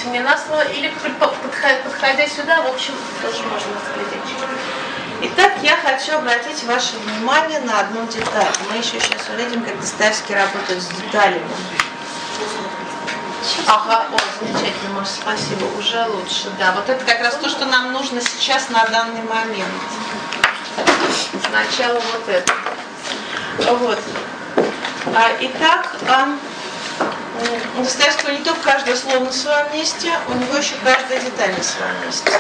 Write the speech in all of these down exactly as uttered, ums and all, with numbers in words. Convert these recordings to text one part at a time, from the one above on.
мне на слово, или подходя сюда, в общем, тоже можно разглядеть. Итак, я хочу обратить ваше внимание на одну деталь. Мы еще сейчас увидим, как Достоевский работает с деталями. Ага, о, замечательно, Маша, спасибо, уже лучше, да. Вот это как раз то, что нам нужно сейчас на данный момент. Сначала вот это. Вот. А, итак, а, у Достоевского не только каждое слово на своем месте, у него еще каждая деталь на своем месте.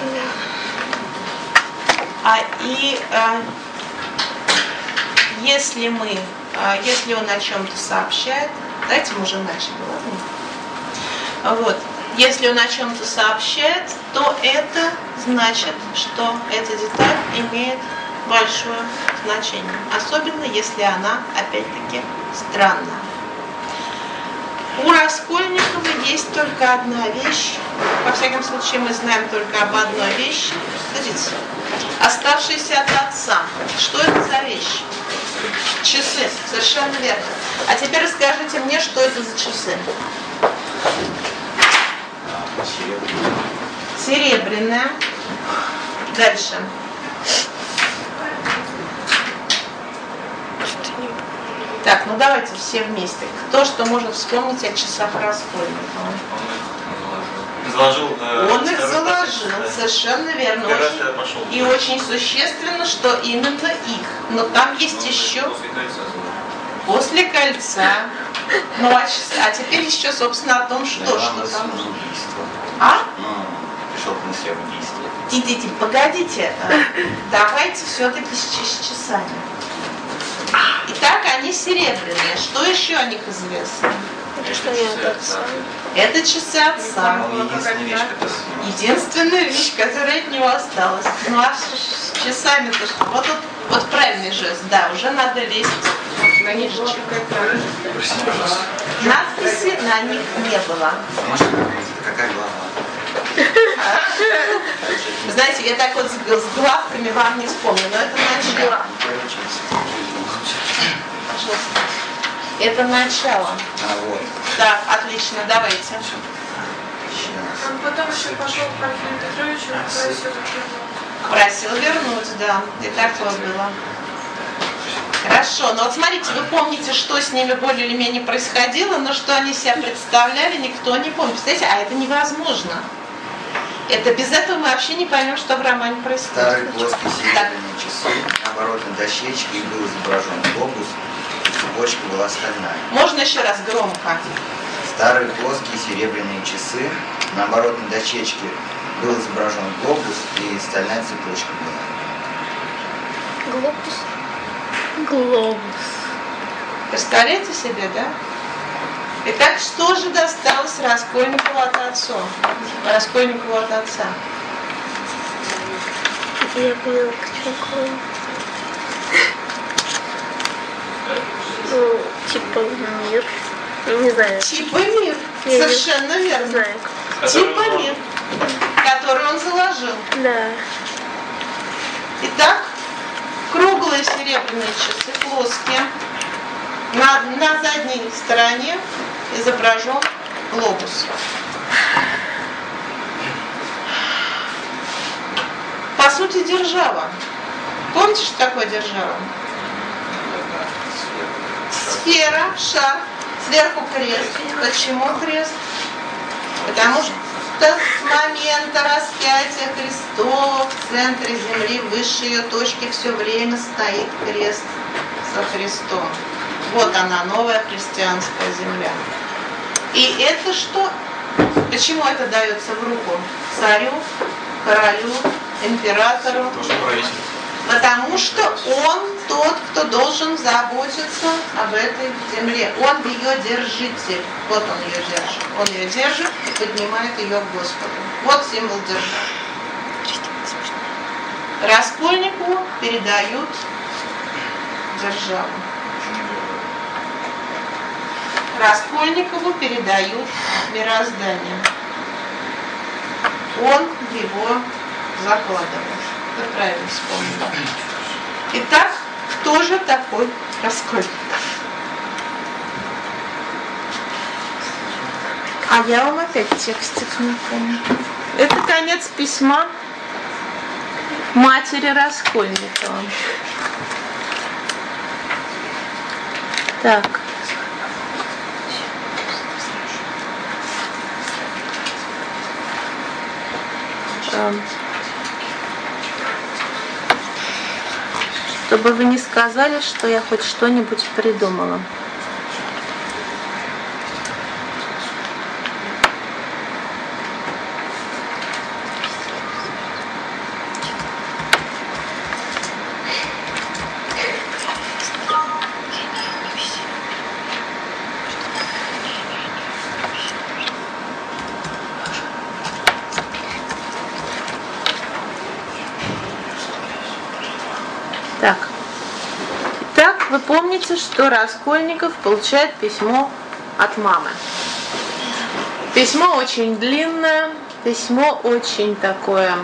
А, и а, если мы, а, если он о чем-то сообщает, давайте мы уже начали, ладно? Вот. Если он о чем-то сообщает, то это значит, что эта деталь имеет большое значение. Особенно, если она, опять-таки, странная. У Раскольникова есть только одна вещь. Во всяком случае, мы знаем только об одной вещи. Смотрите, оставшиеся от отца. Что это за вещь? Часы. Совершенно верно. А теперь расскажите мне, что это за часы. Серебряная. Дальше. Так, ну давайте все вместе. Кто что может вспомнить о часах Раскольникова? Заложил, э, Он их заложил, да. Совершенно верно. Очень, пошел, и очень существенно, что именно их. Но там есть ну, еще... После кольца. После кольца. Ну, а, а теперь еще, собственно, о том, что, да, что там. Убийство. А? Ну, пришел к мысли об убийстве. Идите, погодите. Давайте все-таки с, с часами. Итак, они серебряные. Что еще о них известно? Это что не отца? Это часы отца. Ну, единственная вещь, которая... Единственная вещь, которая от него осталась. Ну а с часами-то что? Вот, вот, вот правильный жест, да, уже надо лезть на нижечек. Простите, пожалуйста. Надписи на них не было. Может, какая глава? Вы знаете, я так вот с, с главками вам не вспомню, но это начало. Это начало. А, вот. Так, отлично, давайте. Он потом еще пошел к Порфирию Петровичу и просил вернуть. Просил вернуть, да. И такое было. Хорошо, но вот смотрите, вы помните, что с ними более или менее происходило, но что они себя представляли, никто не помнит. Представляете, а это невозможно. Это без этого мы вообще не поймем, что в романе происходит. Старые плоские серебряные часы, наоборот, на дощечке, и был изображен глобус, и цепочка была стальная. Можно еще раз громко? Старые плоские серебряные часы, наоборот, на дощечке был изображен глобус, и стальная цепочка была. Глобус. Глобус. Представляете себе, да? Итак, что же досталось Раскольникову от отца? Раскольникову от отца. Я поняла, к чему. Ну, типа мир. Не знаю. Типа мир. Я Совершенно не верно. знаю. Типа мир, который он заложил. Да. Итак, круглые серебряные часы, плоские. На, на задней стороне изображен глобус. По сути, держава. Помните, что такое держава? Сфера, шар, сверху крест. Почему крест? Потому что с момента распятия Христова в центре земли, в высшей ее точке, все время стоит крест со Христом. Вот она, новая христианская земля. И это что? Почему это дается в руку? Царю, королю, императору? Потому что он тот, кто должен заботиться об этой земле. Он ее держитель. Вот он ее держит. Он ее держит и поднимает ее к Господу. Вот символ державы. Раскольникову передают державу. Раскольникову передают мироздание. Он его закладывает. Вы правильно вспомнили. Итак, кто же такой Раскольников? А я вам опять текстик не помню. Это конец письма матери Раскольникова. Так. Чтобы вы не сказали, что я хоть что-нибудь придумала. Так. Итак, вы помните, что Раскольников получает письмо от мамы. Письмо очень длинное, письмо очень такое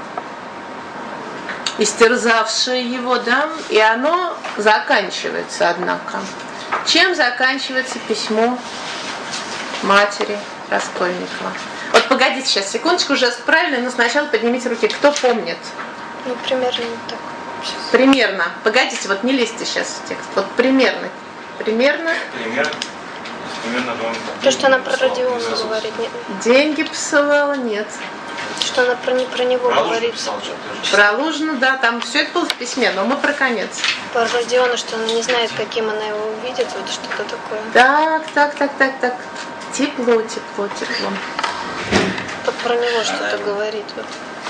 истерзавшее его, да, и оно заканчивается, однако. Чем заканчивается письмо матери Раскольникова? Вот погодите сейчас, секундочку, уже правильно, но сначала поднимите руки. Кто помнит? Ну, примерно так. Примерно. Погодите, вот не лезьте сейчас в текст. Вот примерно. Примерно. Пример. Примерно вам. То, что она про Родиона говорит. Нет. Деньги посылала, нет. Что она про, не про него Про говорит. писал что-то. Про Лужину, да, там все это было в письме, но мы про конец. Про Родиона, что она не знает, каким она его увидит, вот что-то такое. Так, так, так, так, так. Тепло, тепло, тепло. Вот про него что-то говорит. Вот.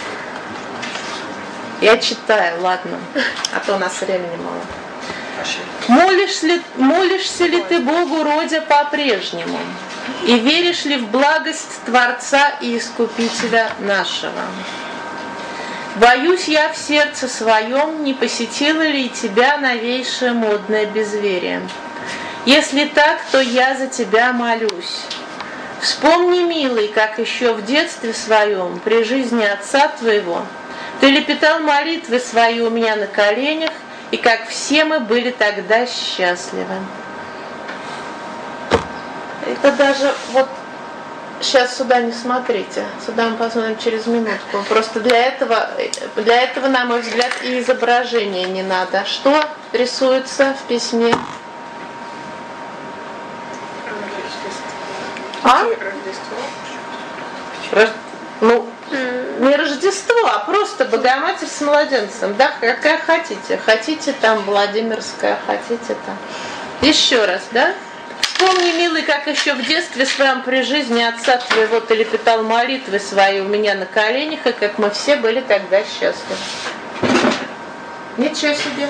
Я читаю, ладно, а то у нас времени мало. Молишь ли, молишься ли ты Богу, Родя, по-прежнему? И веришь ли в благость Творца и Искупителя нашего? Боюсь я в сердце своем, не посетило ли тебя новейшее модное безверие? Если так, то я за тебя молюсь. Вспомни, милый, как еще в детстве своем, при жизни отца твоего, ты лепетал молитвы свои у меня на коленях, и как все мы были тогда счастливы. Это даже вот сейчас сюда не смотрите, сюда мы посмотрим через минутку. Просто для этого, для этого, на мой взгляд, и изображение не надо. Что рисуется в письме? А? Рож... Ну, не Рождество, а просто Богоматерь с младенцем. Да, какая хотите. Хотите там Владимирская, хотите там. Еще раз, да? Вспомни, милый, как еще в детстве своем при жизни отца твоего ты лепетал молитвы свои у меня на коленях, и как мы все были тогда счастливы. Ничего себе.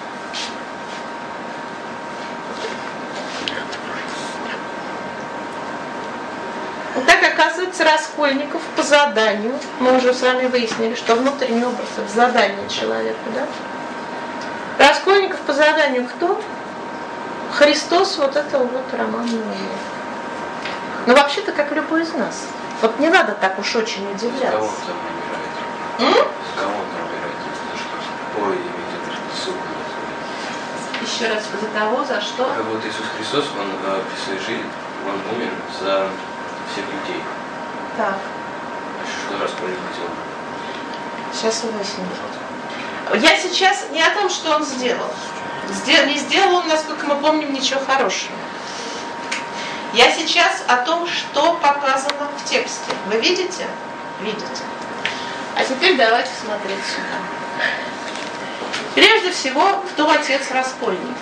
Так, оказывается, Раскольников по заданию, мы уже с вами выяснили, что внутренний образ – это задание человека, да? Раскольников по заданию кто? Христос, вот это вот роман Миллер. Ну, вообще-то, как любой из нас. Вот не надо так уж очень удивляться. Кого он там выбирает? М? Кого он там выбирает? За что? Ой, видит суд. Еще раз, за того, за что? Как вот Иисус Христос, он э, при своей жизни, он умер за всех людей. Так. Что Раскольников делал? Сейчас выясним. Я сейчас не о том, что он сделал. Сдел, не сделал он, насколько мы помним, ничего хорошего. Я сейчас о том, что показано в тексте. Вы видите? Видите. А теперь давайте смотреть сюда. Прежде всего, кто отец Раскольникова?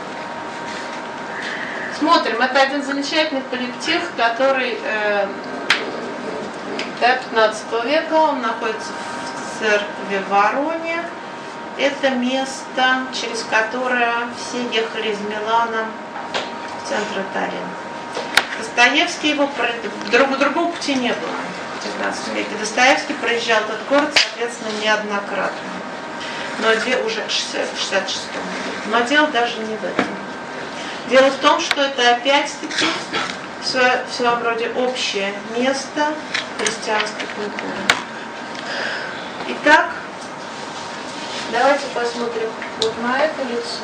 Смотрим, это один замечательный полиптих, который э, до пятнадцатого века, он находится в церкви в Вороне. Это место, через которое все ехали из Милана в центр Италии. Достоевский его, друг, другого пути не было в девятнадцатом веке. Достоевский проезжал этот город, соответственно, неоднократно. Но дело уже в шестьдесят шестом году. Но дело даже не в этом. Дело в том, что это опять-таки в своем роде общее место христианской культуры. Итак, давайте посмотрим вот на это лицо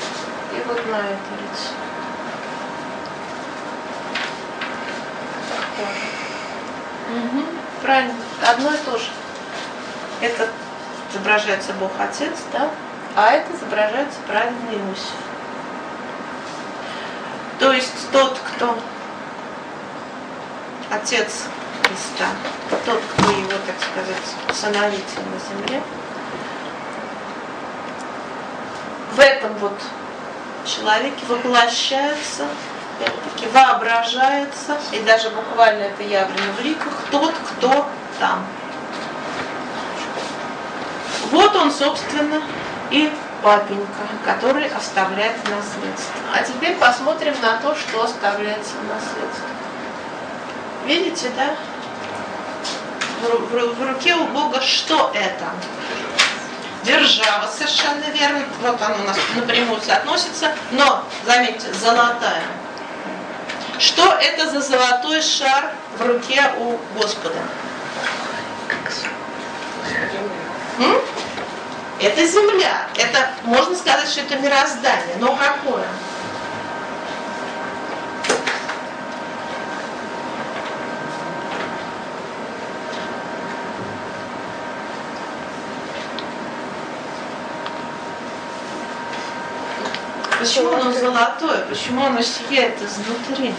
и вот на это лицо. тоже. Угу, правильно, одно и то же. Это изображается Бог Отец, да? А это изображается праведный Иосиф. То есть тот, кто Отец Христа, тот, кто его, так сказать, усыновитель на земле, в этом вот человеке воплощается, опять-таки воображается, и даже буквально это явлено в ликах, тот, кто там. Вот он, собственно, и папенька, который оставляет наследство. А теперь посмотрим на то, что оставляется в наследство. Видите, да? В, в, в руке у Бога что это? Держава, совершенно верно. Вот она у нас напрямую соотносится. Но, заметьте, золотая. Что это за золотой шар в руке у Господа? М? Это земля. Это, можно сказать, что это мироздание. Но какое? Почему оно золотое? Почему оно сияет изнутри?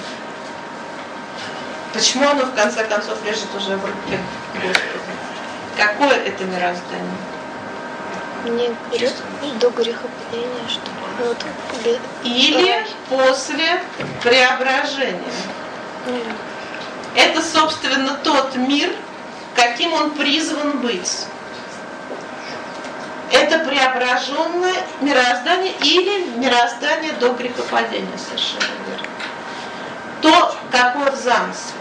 Почему оно в конце концов лежит уже в руке Господа? Какое это мироздание? Не до грехопадения, что ли? Вот, Или после преображения. Mm. Это, собственно, тот мир, каким он призван быть. Это преображенное мироздание или мироздание до грехопадения, совершенно верно. То, какой замысел.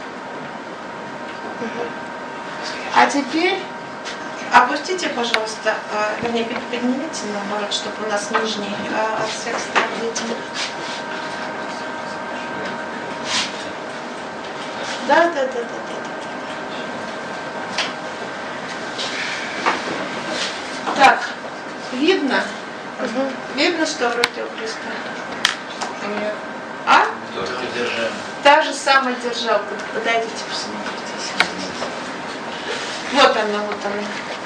А теперь опустите, пожалуйста, вернее, поднимите, наоборот, чтобы у нас нижний текст виден. Да, да, да, да, да. Так, видно? Угу. Видно, что в руке у Христа? Нет. А? Держава. Та же самая держалка. Подойдите, посмотрите. Вот она, вот она.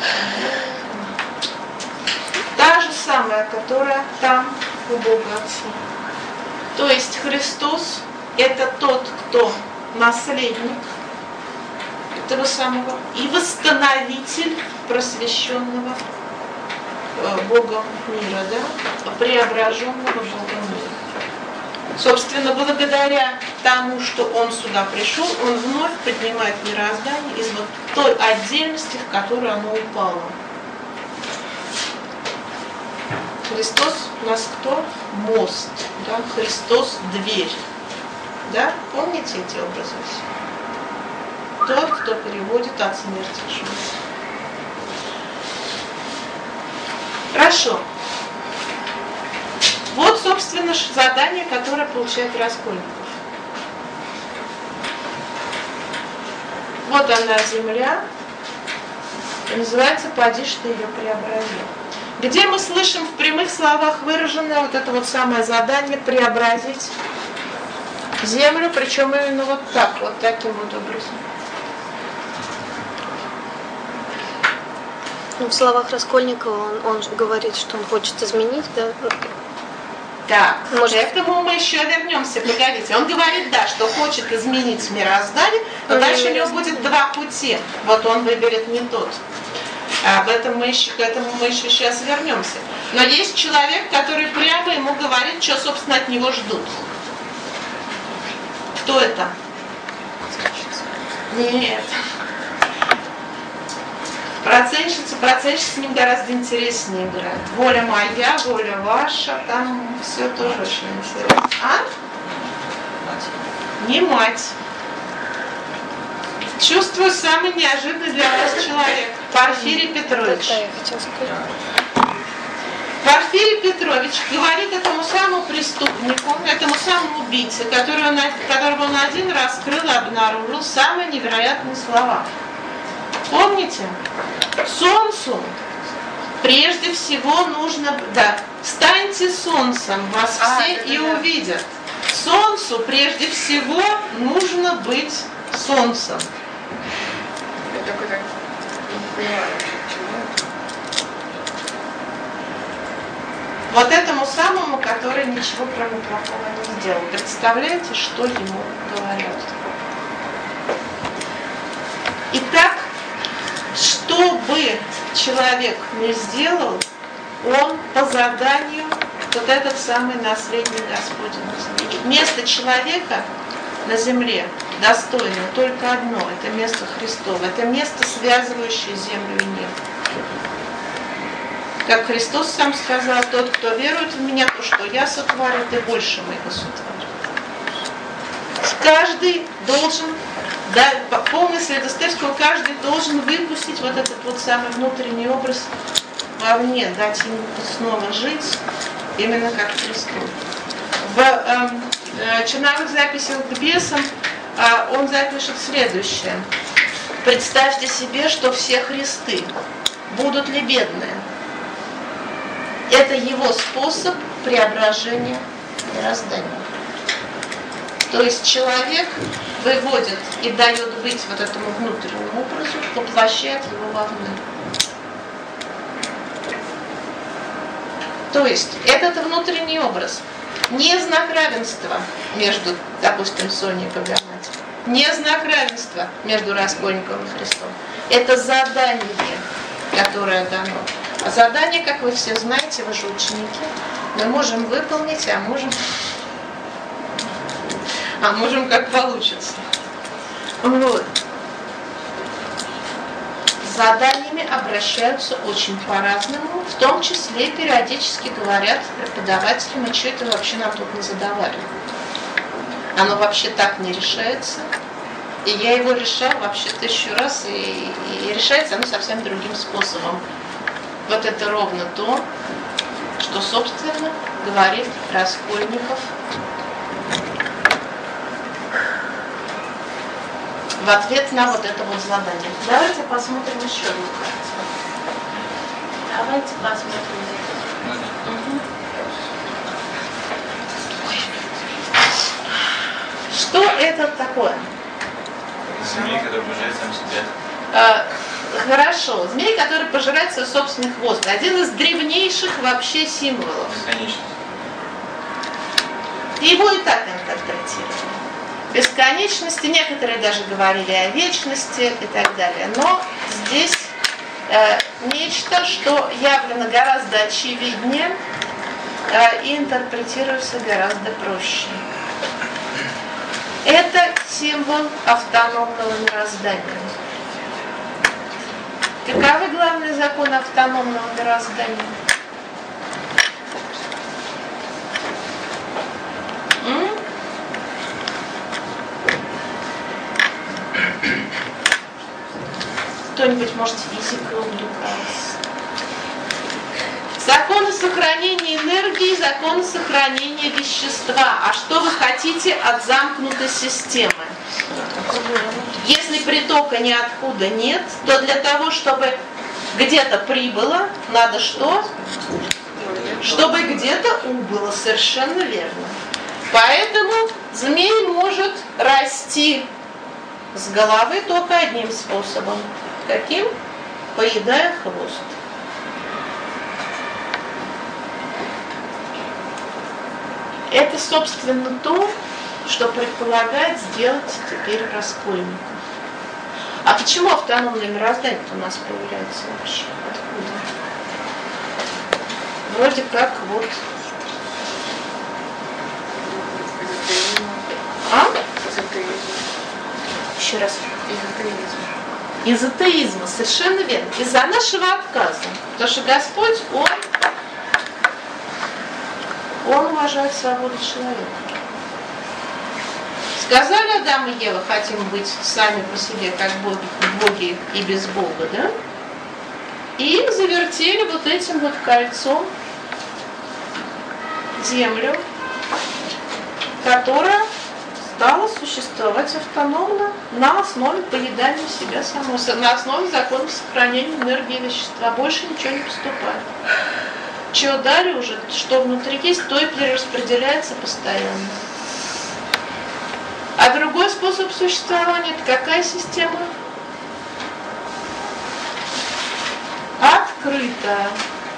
Та же самая, которая там у Бога Отца. То есть Христос – это тот, кто наследник этого самого и восстановитель просвещенного Богом мира, да, преображенного Богом мира. Собственно, благодаря тому, что он сюда пришел, он вновь поднимает мироздание из вот той отдельности, в которую оно упало. Христос у нас кто? Мост, да? Христос дверь. Да? Помните эти образы? Тот, кто переводит от смерти к жизни. Хорошо. Вот, собственно, задание, которое получает Раскольников. Вот она, земля. И называется «Поди ж ты ее преобрази». Где мы слышим в прямых словах выраженное вот это вот самое задание преобразить землю, причем именно вот так, вот таким вот образом. Ну, в словах Раскольникова он, он же говорит, что он хочет изменить, да? Так, Может... к этому мы еще вернемся, погодите. Он говорит, да, что хочет изменить мироздание, но Он дальше у него мироздание. будет два пути. Вот он выберет не тот. А об этом мы еще, к этому мы еще сейчас вернемся. Но есть человек, который прямо ему говорит, что, собственно, от него ждут. Кто это? Нет. Процентщица, процентщица с ним гораздо интереснее играет. Воля моя, воля ваша, там все тоже очень интересно. А? Не мать. Чувствую самый неожиданный для вас человек. Порфирий Петрович. Да, я хотела сказать. Порфирий Петрович говорит этому самому преступнику, этому самому убийце, который он, которого он один раз скрыл и обнаружил, самые невероятные слова. Помните? Солнцу прежде всего нужно... Да, станьте солнцем, вас все А, да, и да, да. увидят. Солнцу прежде всего нужно быть солнцем. Я только так не понимаю, почему это. Вот этому самому, который ничего кроме плохого не сделал. Представляете, что ему говорят? Итак, что бы человек не сделал, он по заданию вот этот самый наследник Господень. Место человека на земле достойно только одно, это место Христово, это место, связывающее землю и небо. Как Христос сам сказал, тот, кто верует в меня, то, что я сотворю, ты больше моего сотворю. Каждый должен, да, по мысли Достоевского, каждый должен выпустить вот этот вот самый внутренний образ вовне, дать ему снова жить, именно как Христос. В э, э, черновых записях к бесам э, он запишет следующее. Представьте себе, что все Христы будут ли бедные. Это его способ преображения мироздания. То есть человек выводит и дает быть вот этому внутреннему образу, воплощает его вовне. То есть этот внутренний образ не знак равенства между, допустим, Соней и Богоматерью, не знак равенства между Раскольниковым и Христом. Это задание, которое дано. А задание, как вы все знаете, вы же ученики, мы можем выполнить, а можем, а можем как получится. Вот. С заданиями обращаются очень по-разному, в том числе периодически говорят преподавателям, а что это вообще нам тут не задавали. Оно вообще так не решается. И я его решал вообще тысячу раз, и, и решается оно совсем другим способом. Вот это ровно то, что, собственно, говорит Раскольников в ответ на вот это вот задание. Давайте посмотрим еще одну картину. Давайте посмотрим. Угу. Что это такое? Змей, который пожирает сам себя. А, хорошо. Змей, который пожирает свой собственный хвост. Один из древнейших вообще символов. Бесконечность. Его и так интерпретировали. Бесконечности, некоторые даже говорили о вечности и так далее. Но здесь э, нечто, что явлено гораздо очевиднее э, и интерпретируется гораздо проще. Это символ автономного мироздания. Каковы главные законы автономного мироздания? М? Кто-нибудь, может, физикой увлекался? Законы сохранения энергии, законы сохранения вещества. А что вы хотите от замкнутой системы? Если притока ниоткуда нет, то для того, чтобы где-то прибыло, надо что? Чтобы где-то убыло. Совершенно верно. Поэтому змей может расти с головы только одним способом. Каким? Поедая хвост. Это, собственно, то, что предполагает сделать теперь Раскольников. А почему автономное мироздание у нас появляется вообще? Откуда? Вроде как вот... А? Еще раз. Из атеизма, совершенно верно. Из-за нашего отказа. Потому что Господь, Он, Он уважает свободу человека. Сказали Адам и Ева, хотим быть сами по себе, как боги, боги и без Бога, да? И завертели вот этим вот кольцом землю, которая стала существовать автономно на основе поедания себя самой, на основе законов сохранения энергии вещества. Больше ничего не поступает. Чего далее уже, что внутри есть, то и перераспределяется постоянно. А другой способ существования. Это какая система? Открытая.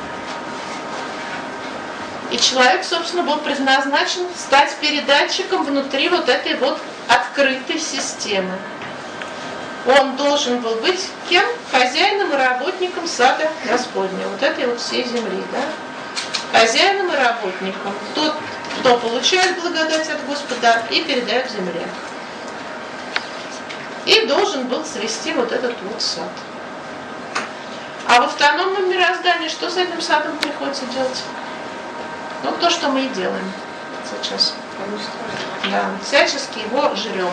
И человек, собственно, был предназначен стать передатчиком внутри вот этой вот открытой системы. Он должен был быть кем? Хозяином и работником сада Господня, вот этой вот всей земли, да? Хозяином и работником. Тот, кто получает благодать от Господа и передает земле. И должен был свести вот этот вот сад. А в автономном мироздании что с этим садом приходится делать? Ну, то, что мы и делаем сейчас. Да, всячески его жрем.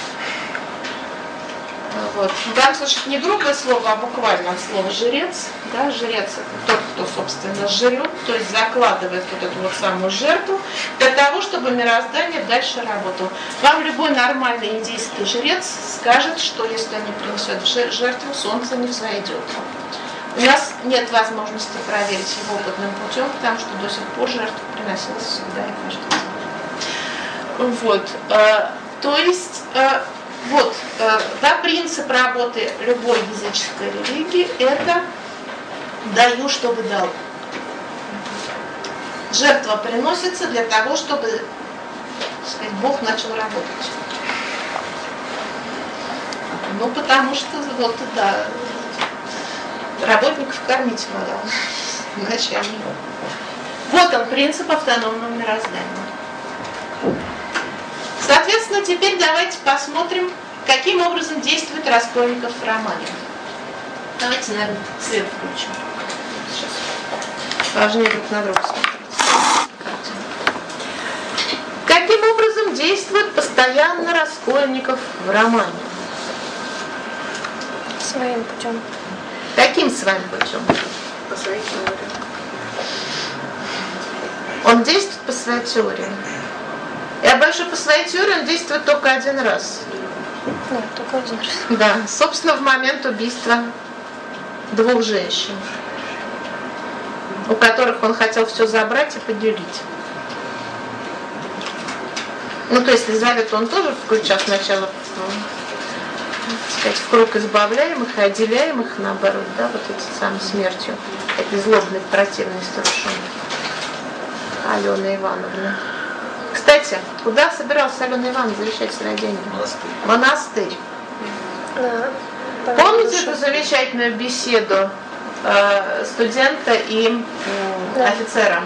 Вот. В данном случае это не грубое слово, а буквально от слова жрец. Да, жрец это тот, кто, собственно, жрет, то есть закладывает вот эту вот самую жертву для того, чтобы мироздание дальше работало. Вам любой нормальный индийский жрец скажет, что если он не принесет в жертву, солнце не взойдет. У нас нет возможности проверить его опытным путем, потому что до сих пор жертва приносилась всегда и каждый день. Вот. То есть, вот, да, принцип работы любой языческой религии – это «даю, чтобы дал». Жертва приносится для того, чтобы, так сказать, Бог начал работать. Ну, потому что, вот, да, работников кормить надо, иначе они... Вот он, принцип автономного мироздания. Соответственно, теперь давайте посмотрим, каким образом действует Раскольников в романе. Давайте, наверное, свет включим. Сейчас. Важнее друг на друга смотреть. Каким образом действует постоянно Раскольников в романе? Своим путем. Каким своим путем? По своей теории. Он действует по своей теории. Я боюсь, что по своей теории он действует только один раз. Да, только один раз. Да, собственно, в момент убийства двух женщин, у которых он хотел все забрать и поделить. Ну, то есть Елизавету он тоже включал сначала в, сказать, в круг избавляемых и отделяемых, наоборот, да, вот этой самой смертью этой злобной, противной старушонки Алены Ивановны. Кстати, куда собиралась Алена Ивановна завещать свои деньги? Монастырь. Монастырь. Да. Помните эту замечательную беседу э, студента и э, Да. офицера?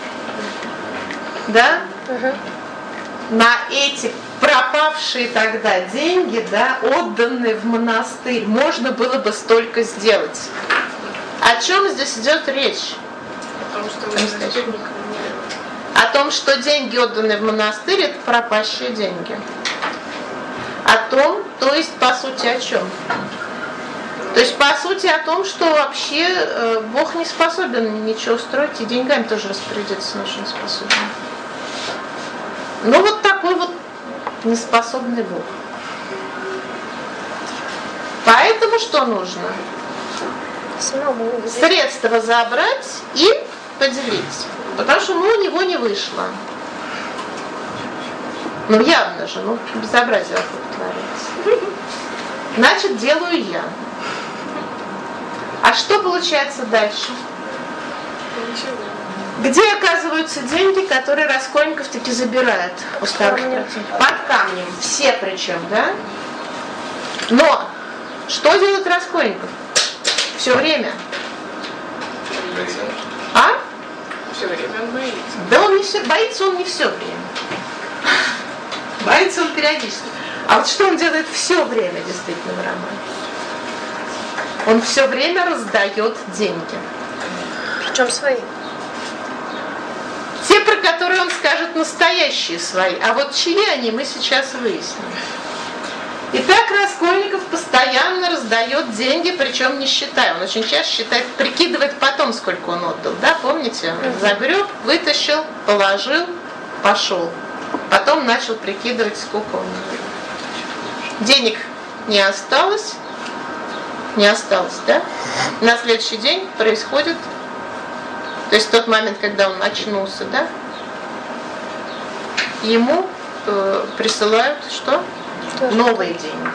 Да? Угу. На эти пропавшие тогда деньги, да, отданные в монастырь, можно было бы столько сделать. О чем здесь идет речь? Потому что вы наследником не О том, что деньги, отданные в монастырь, это пропащие деньги. О том, то есть, по сути, о чем? То есть, по сути, о том, что вообще э, Бог не способен ничего строить, и деньгами тоже распорядиться очень не способен. Ну, вот такой вот неспособный Бог. Поэтому что нужно? Самому. Средства забрать и поделить. Потому что, ну, у него не вышло. Ну, явно же, ну, безобразие вокруг творится. Значит, делаю я. А что получается дальше? Ничего. Где оказываются деньги, которые Раскольников таки забирает у старых братьев? Под камнем. Все причем, да? Но что делает Раскольников? Все время. А? Все время он боится. Да он не все, боится он не все время. Боится он периодически. А вот что он делает все время действительно в романе? Он все время раздает деньги. Причем свои. Те, про которые он скажет, настоящие свои. А вот чьи они, мы сейчас выясним. Итак, Раскольников постоянно раздает деньги, причем не считая. Он очень часто считает, прикидывает потом, сколько он отдал. Да, помните? Загреб, вытащил, положил, пошел. Потом начал прикидывать, сколько у него. Денег не осталось. Не осталось, да? На следующий день происходит, то есть в тот момент, когда он очнулся, да, ему э, присылают что? Тоже. Новые деньги.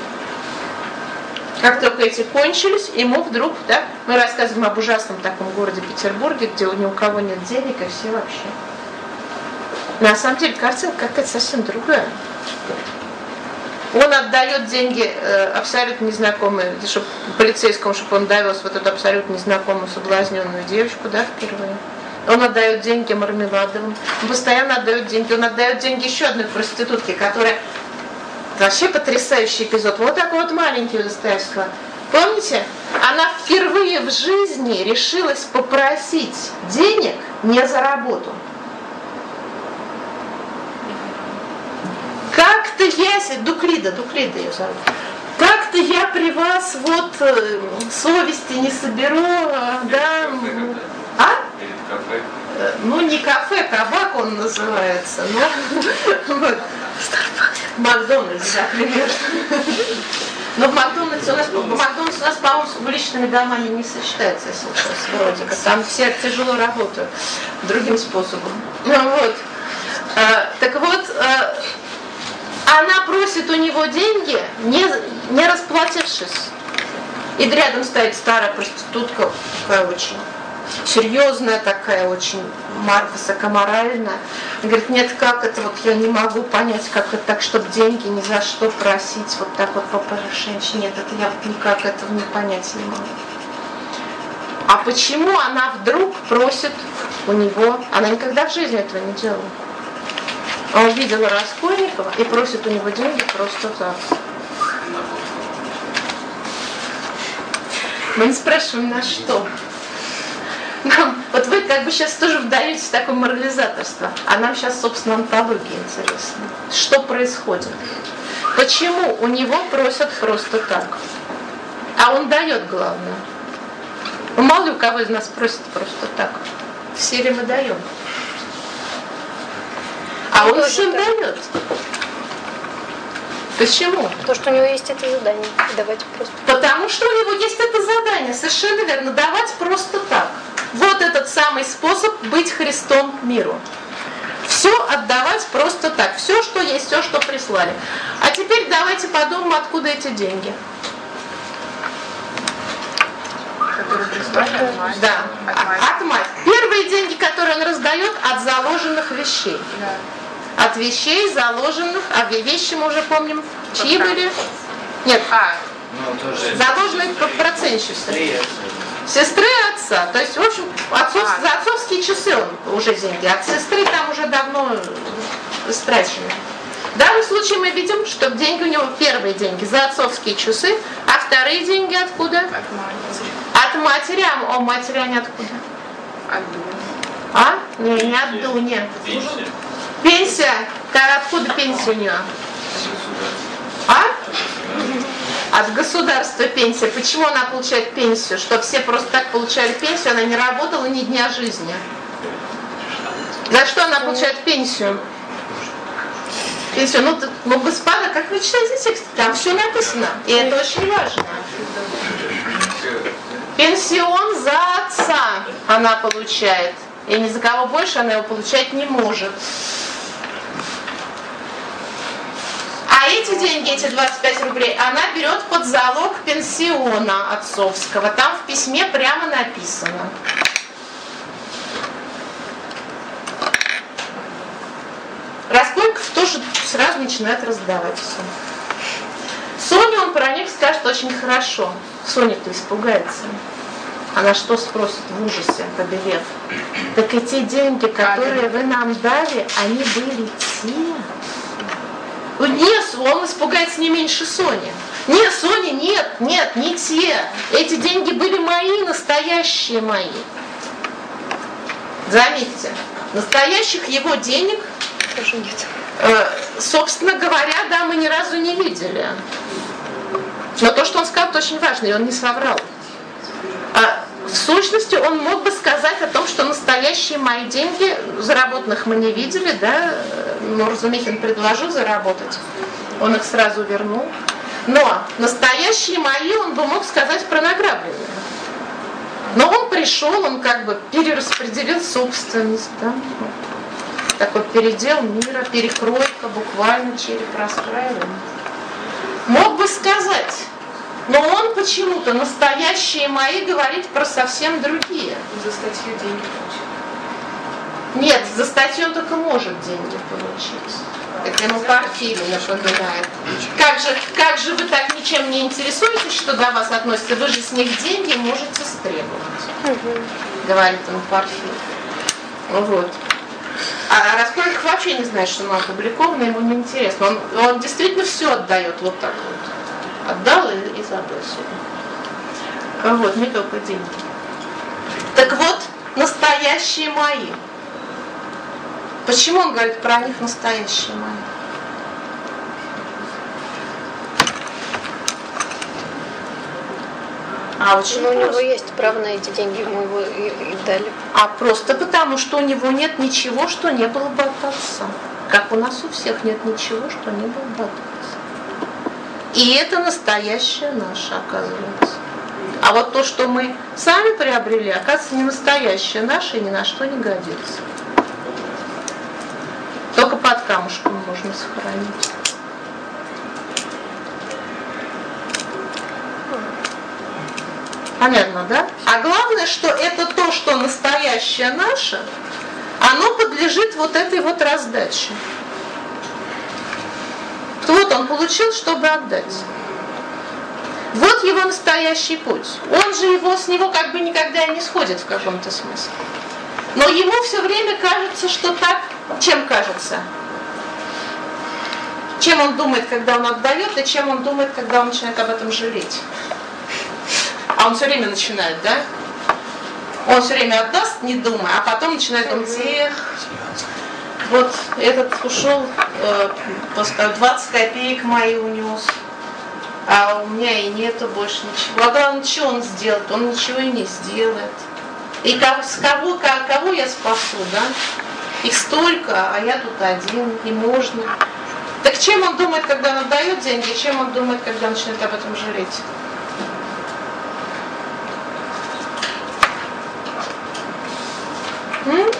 Как только эти кончились, ему вдруг, да, мы рассказываем об ужасном таком городе Петербурге, где ни у кого нет денег, и все вообще. На самом деле картинка какая-то совсем другая. Он отдает деньги э, абсолютно незнакомой, чтобы, полицейскому, чтобы он довез вот эту абсолютно незнакомую соблазненную девочку, да, впервые. Он отдает деньги Мармеладовым. Он постоянно отдает деньги. Он отдает деньги еще одной проститутке, которая... Вообще потрясающий эпизод. Вот такой вот маленький у Достоевского. Помните? Она впервые в жизни решилась попросить денег не за работу. Как-то я... Дуклида, Дуклида ее зовут. Как-то я при вас вот э, совести не соберу, э, да... А? Кафе. Э, ну, не кафе, кабак он называется, но... вот. Макдональдс, да, примерно. Но в Макдональдсе у нас, в Макдональдсе у нас, по-моему, с уличными домами не сочетается сейчас, вроде как. Там все тяжело работают другим способом. Ну, вот. А, так вот, а, она просит у него деньги, не, не расплатившись. И рядом стоит старая проститутка, такая очень серьезная, такая очень высокоморальная. Говорит, нет, как это, вот я не могу понять, как это так, чтобы деньги ни за что просить, вот так вот попросить женщине. Нет, это я вот никак этого не понять не могу. А почему она вдруг просит у него, она никогда в жизни этого не делала. Она увидела Раскольникова и просит у него деньги просто так. Мы не спрашиваем, на что. Нам, вот вы как бы сейчас тоже вдаетесь в такое морализаторство, а нам сейчас, собственно, антология интересна. Что происходит? Почему у него просят просто так? А он дает, главное. Ну, мало ли у кого из нас просят просто так. Все ли мы даем? А он всем дает. Почему? Потому что у него есть это задание. Давайте просто. Потому что у него есть это задание, совершенно верно, давать просто так. Вот этот самый способ быть Христом миру. Все отдавать просто так. Все, что есть, все, что прислали. А теперь давайте подумаем, откуда эти деньги. Которые прислали от матери. Да, От матери. от матери. Первые деньги, которые он раздает, от заложенных вещей. Да. От вещей, заложенных, а вещи мы уже помним, чьи Пока. были? Нет, А, Ну, тоже... заложенные по процентчество. Сестры и отца. То есть, в общем, отцов, А. за отцовские часы он уже деньги. От сестры там уже давно истрачены. В данном случае мы видим, что деньги у него, первые деньги за отцовские часы, а вторые деньги откуда? от матери. От матери, а у матери они откуда? От Дуни. А? Не, не от Дуни. Пенсия. Пенсия. Да, откуда пенсия у нее? А? От государства пенсия. Почему она получает пенсию? Что все просто так получали пенсию, она не работала ни дня жизни. За что она получает пенсию? Пенсию. Ну, тут, ну, господа, как вы читаете текст? Там все написано. И это очень важно. Пенсион за отца она получает. И ни за кого больше она его получать не может. А эти деньги, эти двадцать пять рублей, она берет под залог пенсиона отцовского. Там в письме прямо написано. Раскольников тоже сразу начинает раздавать все. Соне он про них скажет очень хорошо. Соня-то испугается. Она что спросит в ужасе, побелев? Так и те деньги, которые вы нам дали, они были те. Нет, он испугается не меньше Сони. Нет, Соня, нет, нет, не те. Эти деньги были мои, настоящие мои. Заметьте, настоящих его денег, Тоже нет. э, собственно говоря, да, мы ни разу не видели. Но то, что он сказал, это очень важно, и он не соврал. А в сущности, он мог бы сказать о том, что настоящие мои деньги, заработанных мы не видели, да, но Разумихин предложил заработать, он их сразу вернул. Но настоящие мои он бы мог сказать про награбленные. Но он пришел, он как бы перераспределил собственность, да, такой передел мира, перекройка, буквально череп раскраиваем. Мог бы сказать, но он почему-то настоящие мои говорит про совсем другие. За статью деньги получил. Нет, за статью он только может деньги получить. Это ему портфель напоминает. Как же, как же вы так ничем не интересуетесь, что до вас относится? Вы же с них деньги можете стребовать. Угу. Говорит ему портфель. Вот. А Раскольников вообще не знает, что оно опубликовано, ему не интересно. Он, он действительно все отдает вот так вот. Отдал и, и забыл все. Вот, не только деньги. Так вот, настоящие мои. Почему он говорит про них настоящие мои? А очень Но у просто. него есть право на эти деньги, ему его и, и дали. А просто потому, что у него нет ничего, что не было бы от отца. Как у нас у всех нет ничего, что не было бы от отца. И это настоящее наше, оказывается. А вот то, что мы сами приобрели, оказывается, не настоящее наше и ни на что не годится. Только под камушком можно сохранить. Понятно, да? А главное, что это то, что настоящее наше, оно подлежит вот этой вот раздаче. Вот он получил, чтобы отдать. Вот его настоящий путь. Он же его с него как бы никогда и не сходит в каком-то смысле. Но ему все время кажется, что так. Чем кажется? Чем он думает, когда он отдает, и чем он думает, когда он начинает об этом жалеть? А он все время начинает, да? Он все время отдаст, не думая, а потом начинает думать, эх, вот этот ушел, э, двадцать копеек мои унес, а у меня и нету больше ничего. А главное, что он сделает? Он ничего и не сделает. И как, с кого, как, кого я спасу, да? Их столько, а я тут один, и можно. Так чем он думает, когда он отдает деньги, чем он думает, когда начинает об этом жалеть? М?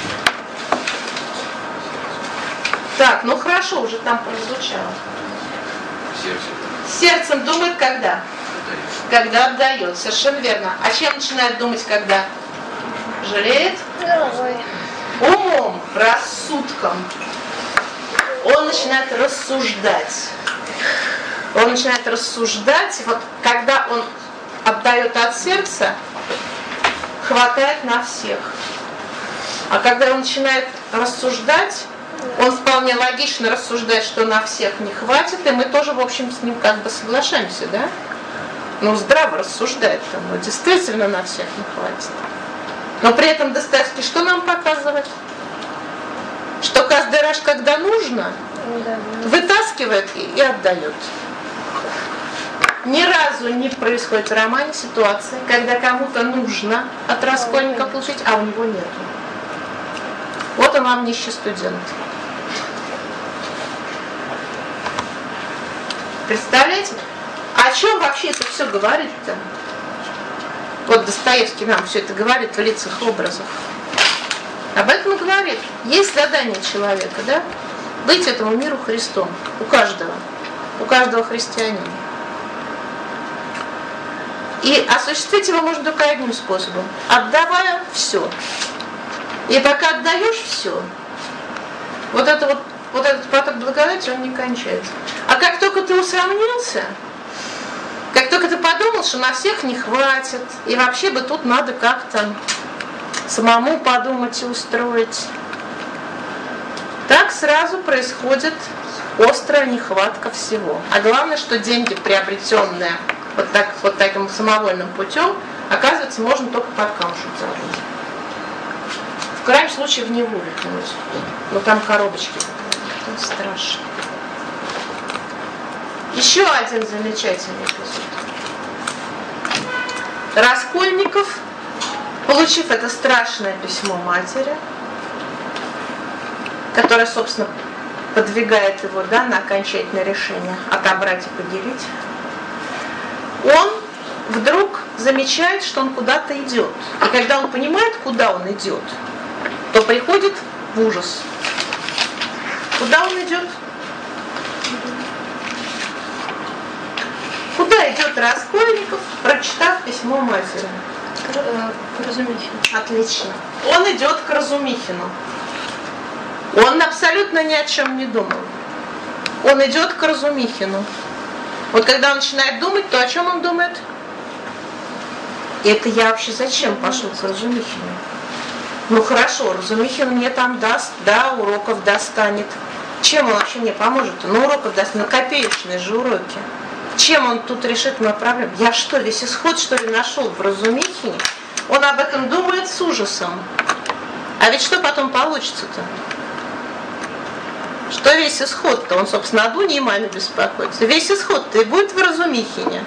Так, ну хорошо, уже там прозвучало. Сердце. Сердцем думает когда? Когда отдает, совершенно верно. А чем начинает думать, когда жалеет? Головой. Умом, рассудком. Он начинает рассуждать. Он начинает рассуждать, вот когда он отдает от сердца, хватает на всех. А когда он начинает рассуждать, он вполне логично рассуждает, что на всех не хватит, и мы тоже, в общем, с ним как бы соглашаемся, да? Ну, здраво рассуждает, ну, действительно на всех не хватит. Но при этом Достоевский что нам показывает? Что каждый раз, когда нужно, вытаскивает и отдает. Ни разу не происходит в романе ситуации, когда кому-то нужно от Раскольникова получить, а у него нету. Вот он вам нищий студент. Представляете? О чем вообще это все говорит-то? Вот Достоевский нам все это говорит в лицах образов. Об этом и говорит. Есть задание человека, да? Быть этому миру Христом. У каждого. У каждого христианина. И осуществить его можно только одним способом. Отдавая все. И пока отдаешь все, вот, это вот, вот этот поток благодати, он не кончается. А как только ты усомнился, как только ты подумал, что на всех не хватит, и вообще бы тут надо как-то самому подумать и устроить, так сразу происходит острая нехватка всего. А главное, что деньги, приобретенные вот, так, вот таким самовольным путем, оказывается, можно только под камушек заложить. В крайнем случае в него выкинуть. Но там коробочки. Это страшно. Еще один замечательный эпизод. Раскольников, получив это страшное письмо матери, которое, собственно, подвигает его, да, на окончательное решение отобрать и поделить, он вдруг замечает, что он куда-то идет. И когда он понимает, куда он идет, то приходит в ужас. Куда он идет? Раскольников, прочитав письмо матери. Разумихин. Отлично. Он идет к Разумихину. Он абсолютно ни о чем не думал. Он идет к Разумихину. Вот когда он начинает думать, то о чем он думает? Это я вообще зачем пошел к Разумихину? Ну хорошо, Разумихин мне там даст, да, уроков достанет. Чем он вообще мне поможет? Ну, уроков даст, на копеечные же уроки. Чем он тут решит мою проблему? Я что, весь исход, что ли, нашел в Разумихине? Он об этом думает с ужасом. А ведь что потом получится-то? Что весь исход-то? Он, собственно, о Дуне и маме беспокоится. Весь исход-то и будет в Разумихине.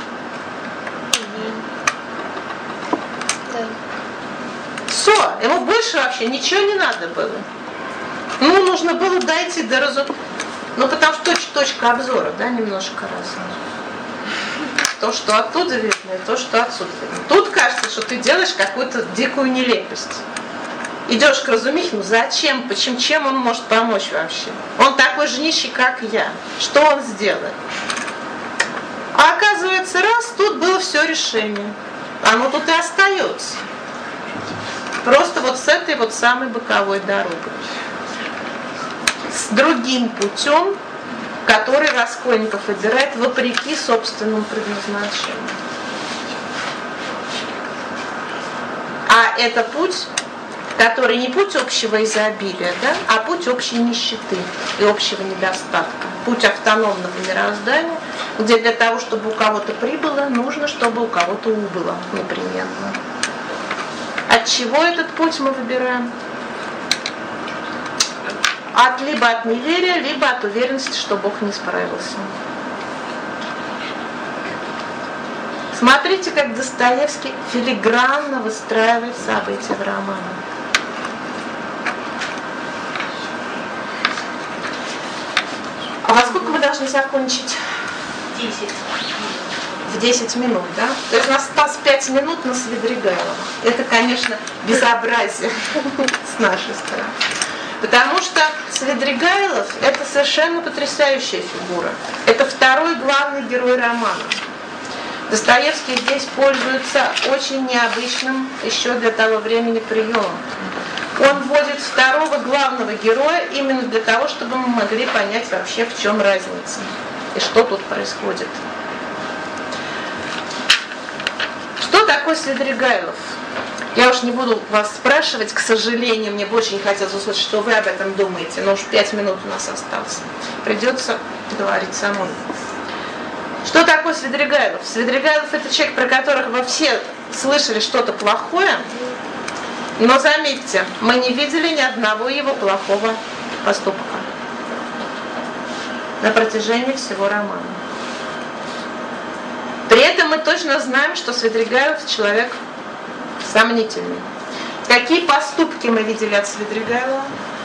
Да. Все, ему больше вообще ничего не надо было. Ему нужно было дойти до Разумихина. Ну, потому что точ, точка обзора, да, немножко разная. То, что оттуда видно, и то, что отсюда видно. Тут кажется, что ты делаешь какую-то дикую нелепость. Идешь к Разумихину, зачем, почему, чем он может помочь вообще? Он такой же нищий, как я. Что он сделает? А оказывается, раз, тут было все решение. Оно тут и остается. Просто вот с этой вот самой боковой дорогой. С другим путем, который Раскольников выбирает вопреки собственному предназначению. А это путь, который не путь общего изобилия, да, а путь общей нищеты и общего недостатка. Путь автономного мироздания, где для того, чтобы у кого-то прибыло, нужно, чтобы у кого-то убыло непременно. От чего этот путь мы выбираем? От, либо от неверия, либо от уверенности, что Бог не справился. Смотрите, как Достоевский филигранно выстраивает события в романе. А во сколько мы должны закончить? Десять. В десять минут, да? То есть у нас осталось пять минут на Свидригайлова. Это, конечно, безобразие с нашей стороны. Потому что Свидригайлов – это совершенно потрясающая фигура. Это второй главный герой романа. Достоевский здесь пользуется очень необычным еще для того времени приемом. Он вводит второго главного героя именно для того, чтобы мы могли понять вообще, в чем разница и что тут происходит. Что такое Свидригайлов? Я уж не буду вас спрашивать, к сожалению, мне бы очень хотелось услышать, что вы об этом думаете, но уж пять минут у нас осталось. Придется говорить самой. Что такое Свидригайлов? Свидригайлов – это человек, про которого все слышали что-то плохое, но заметьте, мы не видели ни одного его плохого поступка на протяжении всего романа. При этом мы точно знаем, что Свидригайлов человек сомнительный. Какие поступки мы видели от Свидригайлова?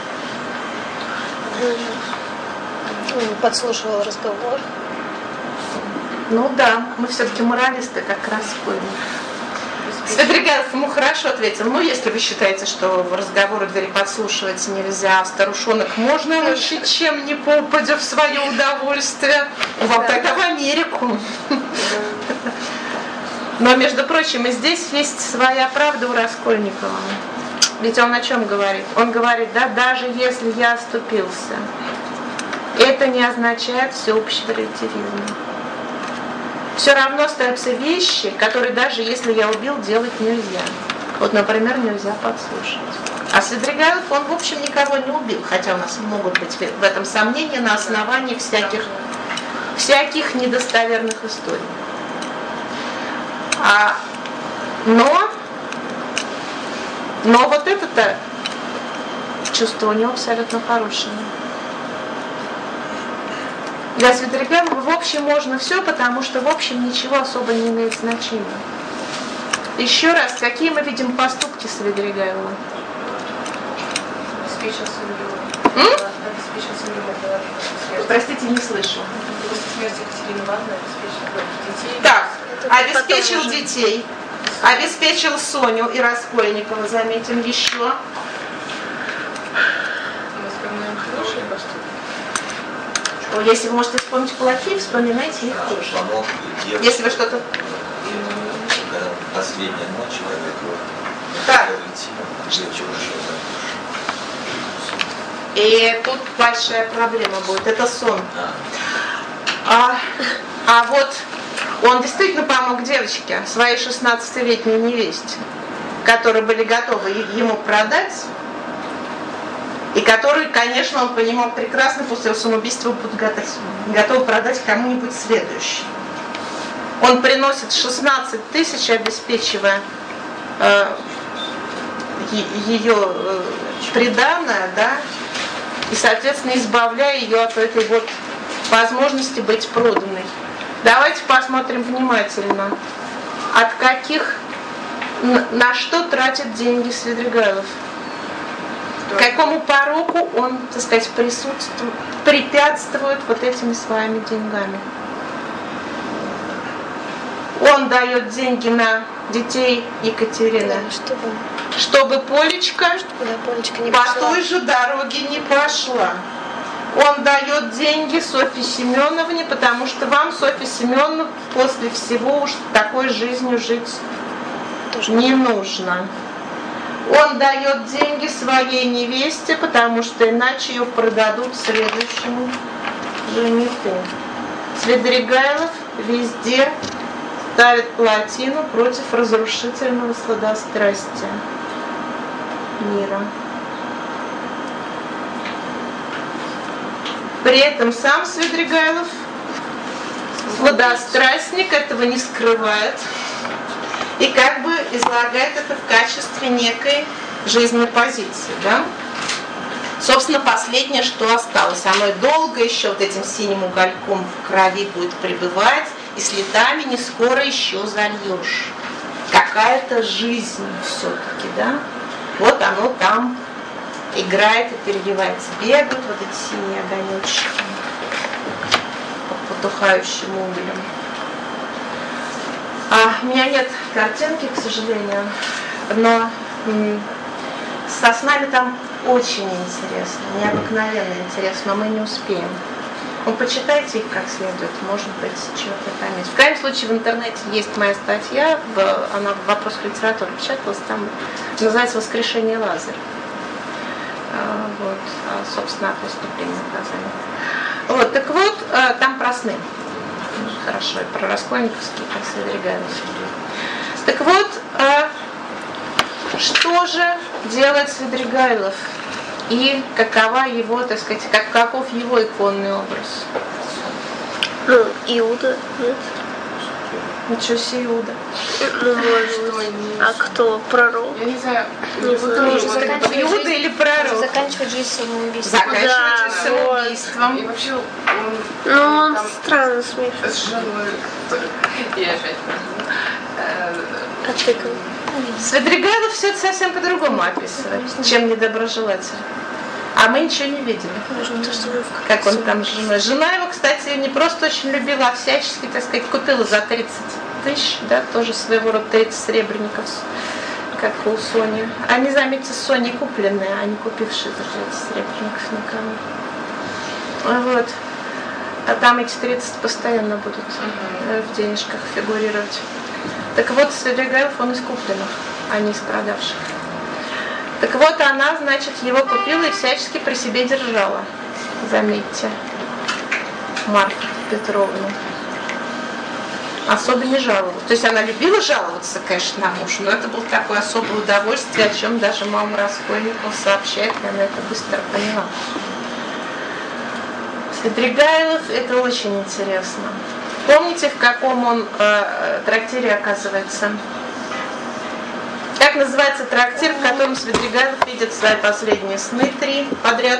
Он подслушивал разговор. Ну да, мы все-таки моралисты, как раз поняли. Свидригайлов ему хорошо ответил: ну, если вы считаете, что в разговор у двери подслушивать нельзя, а старушонок можно лучше, чем не попадя в свое удовольствие, вам тогда в Америку. Но, между прочим, и здесь есть своя правда у Раскольникова. Ведь он о чем говорит? Он говорит, да, даже если я оступился, это не означает всеобщего релятивизма. Все равно остаются вещи, которые даже если я убил, делать нельзя. Вот, например, нельзя подслушать. А Свидригайлов, он, в общем, никого не убил, хотя у нас могут быть в этом сомнения на основании всяких, всяких недостоверных историй. А, но, но вот это-то чувство у него абсолютно хорошее. Для Свидригайлова в общем можно все, потому что в общем ничего особо не имеет значения. Еще раз, какие мы видим поступки Свидригайлова? Обеспечил семью. Обеспечил семью. Простите, не слышу. После смерти Екатерины Ивановны обеспечил детей. Так, обеспечил детей, обеспечил Соню и Раскольникова, заметим еще. Мы вспоминаем хорошие поступки. Если вы можете вспомнить плохие, вспоминайте их тоже. Если вы что-то... последняя ночь человека. Так. Девочка вышла. И тут большая проблема будет. Это сон. Да. А, а вот он действительно помог девочке, своей шестнадцатилетней невесте, которые были готовы ему продать, и которые, конечно, он понимал прекрасно, после его самоубийства будут готовы продать кому-нибудь следующий. Он приносит шестнадцать тысяч, обеспечивая э, ее э, приданое, да, и, соответственно, избавляя ее от этой вот возможности быть проданной. Давайте посмотрим внимательно, от каких, на, на что тратит деньги Свидригайлов. Какому пороку он, так сказать, присутствует, препятствует вот этими своими деньгами. Он дает деньги на детей Екатерины, Да, чтобы, чтобы Полечка, чтобы да, Полечка не по пошла. той же дороге не пошла. Он дает деньги Софье Семеновне, потому что вам, Софья Семеновна, после всего уж такой жизнью жить Тоже не нужно. Он дает деньги своей невесте, потому что иначе ее продадут следующему жениху. Свидригайлов везде ставит плотину против разрушительного сладострастия мира. При этом сам Свидригайлов, сладострастник, этого не скрывает и как бы излагает это в качестве некой жизненной позиции, да? Собственно, последнее, что осталось. Оно долго еще вот этим синим угольком в крови будет пребывать, и следами не скоро еще зальешь. Какая-то жизнь все-таки, да? Вот оно там играет и переливается. Бегают вот эти синие огонечки по потухающим углям. А, у меня нет картинки, к сожалению, но м- со снами там очень интересно, необыкновенно интересно, но мы не успеем. Ну, почитайте их как следует, может быть, чего-то там есть. В крайнем случае, в интернете есть моя статья, в, она в «Вопросах литературы» печаталась, там называется «Воскрешение Лазаря». А, вот, а, собственно, о преступлении наказания. Вот, так вот, а, там про сны. Хорошо, и про раскольниковские, про Свидригайловские. Так вот, а, что же делает Свидригайлов? И какова его, так сказать, как, каков его иконный образ? Ну, Иуда, нет? Ничего себе, Иуда. Ну, может быть. А кто? Пророк? Я не знаю. Не знаю. Вот, Заканчивает вот, Иуда жизнь- или пророк? Заканчивает жизнь самоубийством. Заканчивает Да, жизнь самоубийством. И вообще он... Ну, он там странно смешно. с женой... Я опять... э, А ты как? Свидригайлов все это совсем по-другому описывает, чем недоброжелатель. А мы ничего не видели. Нужно то, что вы в Как он там с женой. Жена его, кстати, не просто очень любила, а всячески, так сказать, купила за тридцать тысяч, да, тоже своего рода тридцать сребреников, как у Сони. Они, заметьте, с Соней купленные, а не купившие за тридцать сребреников никому. Вот. А там эти тридцать постоянно будут э, в денежках фигурировать. Так вот, Свидригайлов, он из купленных, а не из продавших. Так вот, она, значит, его купила и всячески при себе держала. Заметьте, Марфа Петровна. Особо не жаловалась. То есть она любила жаловаться, конечно, на мужа, но это было такое особое удовольствие, о чем даже мама Раскольникова сообщает, и она это быстро поняла. Свидригайлов, это очень интересно. Помните, в каком он э, трактире оказывается? Как называется трактир, в котором Свидригайлов видит свои последние сны, три подряд?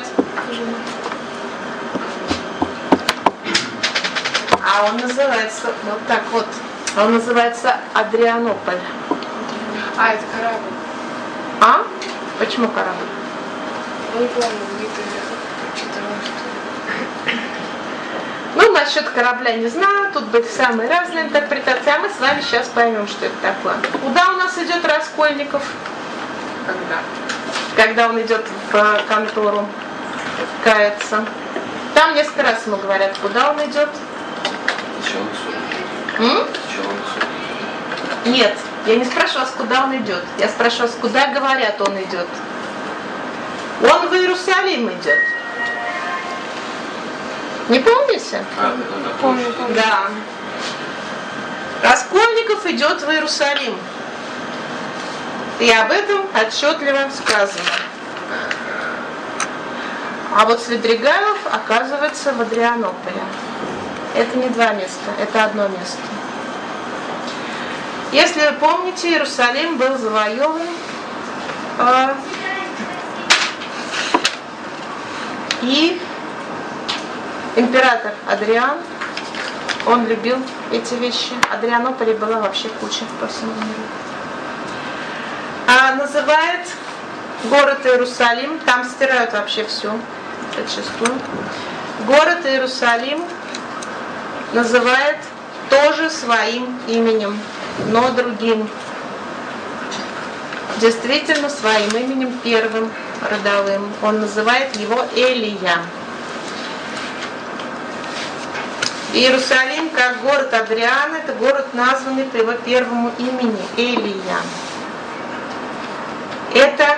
А он называется, вот так вот, он называется Адрианополь. А, это корабль. А? Почему корабль? Ну, не помню, где-то читала, что... Ну, насчет корабля не знаю, тут были самые разные интерпретации, а мы с вами сейчас поймем, что это такое. Куда у нас идет Раскольников? Когда? Когда он идет в контору каяться. Там несколько раз ему говорят, куда он идет. Сначала к суду. М? Сначала к суду. Нет, Я не спрашиваю вас, куда он идет. Я спрашиваю вас, куда говорят, он идет. Он в Иерусалим идет. Не помните? А, это на площади. Да. Раскольников идет в Иерусалим. И об этом отчетливо сказано. А вот Свидригайлов оказывается в Адрианополе. Это не два места, это одно место. Если вы помните, Иерусалим был завоеван э, и император Адриан, он любил эти вещи. Адрианополе была вообще куча по всему миру. А называет город Иерусалим, там стирают вообще все, зачастую. Город Иерусалим называет тоже своим именем, но другим. Действительно своим именем первым родовым. Он называет его Элия. Иерусалим, как город Адриана, это город, названный по его первому имени Элия. Это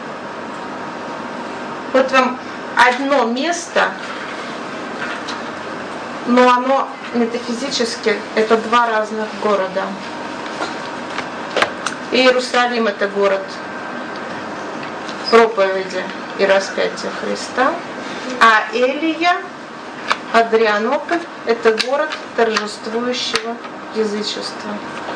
вот вам одно место, но оно метафизически это два разных города. Иерусалим это город проповеди и распятия Христа, а Элия, Адрианополь это город торжествующего язычества.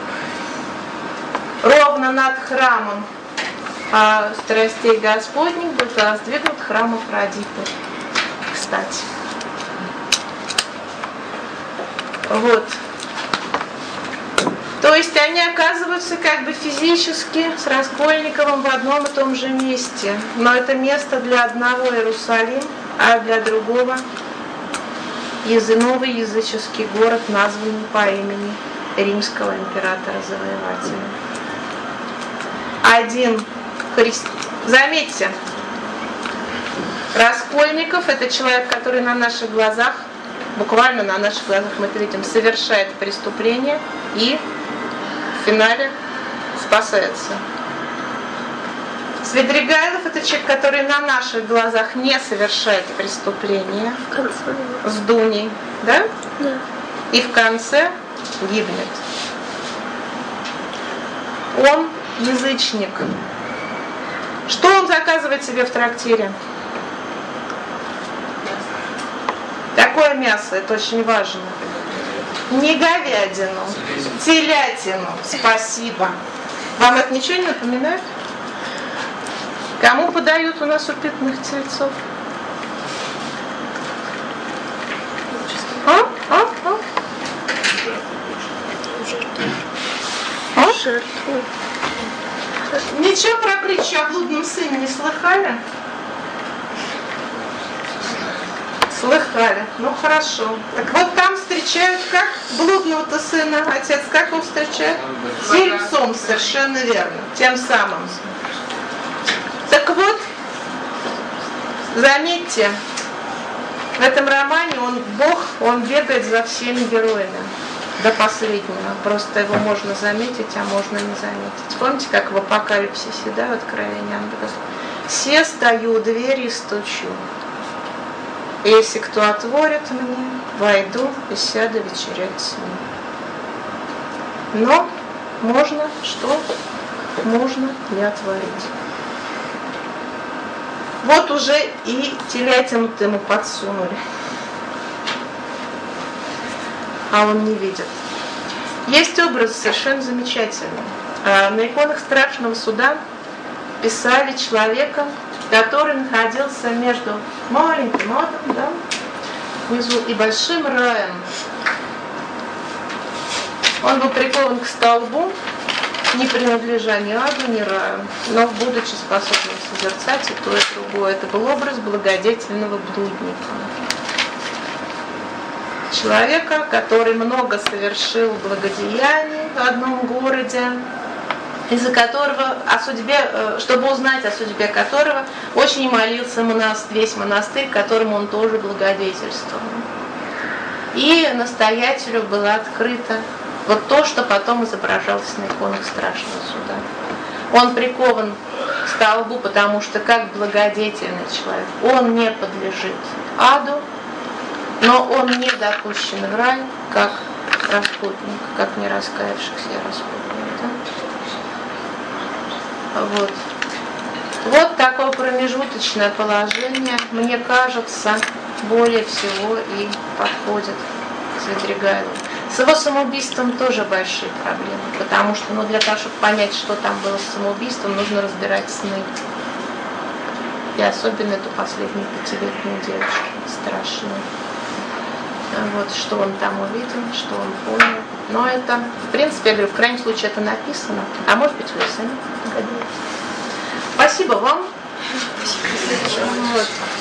Ровно над храмом а, страстей Господних был воздвигнут храм Афродиты. Кстати. Вот. То есть они оказываются как бы физически с Раскольниковым в одном и том же месте. Но это место для одного Иерусалим, а для другого новый языческий город, названный по имени римского императора-завоевателя. Один христ... Заметьте, Раскольников это человек, который на наших глазах, буквально на наших глазах мы это видим, совершает преступление и в финале спасается. Свидригайлов это человек, который на наших глазах не совершает преступление с Дуней, да? Да. И в конце гибнет. Он язычник. Что он заказывает себе в трактире? Такое мясо, это очень важно. Не говядину, телятину. Спасибо. Вам это ничего не напоминает? Кому подают у нас упитанных тельцов? А? А? А? А? Жертву. Ничего про притчу о блудном сыне не слыхали? Слыхали. Ну хорошо. Так вот там встречают как блудного-то сына, отец, как его встречает? Тельцом, совершенно верно. Тем самым. Так вот, заметьте, в этом романе он Бог, он бегает за всеми героями до последнего. Просто его можно заметить, а можно не заметить. Помните, как в Апокалипсисе, да, в Откровении Ангела? «Се стою у двери и стучу. Если кто отворит мне, войду и сяду вечерять с ним». Но можно что? Можно не отворить. Вот уже и телятину-то ему подсунули. А он не видит. Есть образ совершенно замечательный. На иконах Страшного Суда писали человека, который находился между маленьким адом, да, внизу, и большим раем. Он был прикован к столбу, не принадлежа ни аду, ни раю, но будучи способным созерцать и то, и другое. Это был образ благодетельного блудника. Человека, который много совершил благодеяний в одном городе, из-за которого, о судьбе, чтобы узнать о судьбе которого, очень молился монастырь, весь монастырь, которому он тоже благодетельствовал. И настоятелю была открыта Вот то, что потом изображалось на иконах Страшного Суда. Он прикован к столбу, потому что как благодетельный человек, он не подлежит аду, но он не допущен в рай, как распутник, как не раскаявшихся распутник. Да? Вот. Вот такое промежуточное положение, мне кажется, более всего и подходит к Свидригайлову. С его самоубийством тоже большие проблемы, потому что ну, для того, чтобы понять, что там было с самоубийством, нужно разбирать сны. И особенно эту последнюю пятилетнюю девочку, страшную. Вот, что он там увидел, что он понял. Но это, в принципе, я говорю, в крайнем случае это написано, а может быть, вы сами догадаетесь. Спасибо вам. Спасибо. Вот.